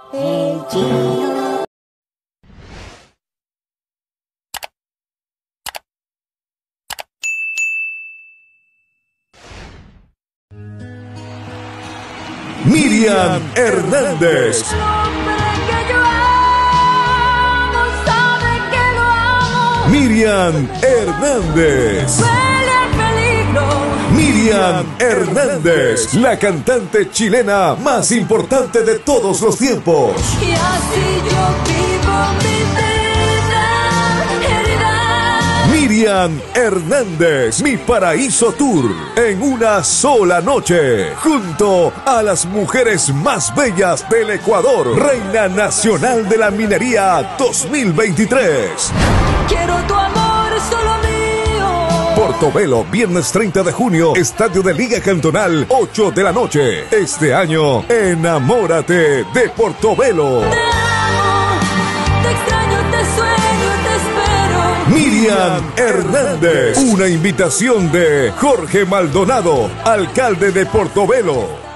El Gino. Myriam Hernández. Myriam Hernández. Myriam Hernández, la cantante chilena más importante de todos los tiempos. Y así yo vivo mi vida. Myriam Hernández, Mi Paraíso Tour, en una sola noche, junto a las mujeres más bellas del Ecuador. Reina Nacional de la Minería 2023. Quiero tu amor solo mío. Portovelo, viernes 30 de junio, Estadio de Liga Cantonal, 8 de la noche. Este año, enamórate de Portovelo. Te amo, te extraño, te sueño, te espero. Myriam Hernández, una invitación de Jorge Maldonado, alcalde de Portovelo.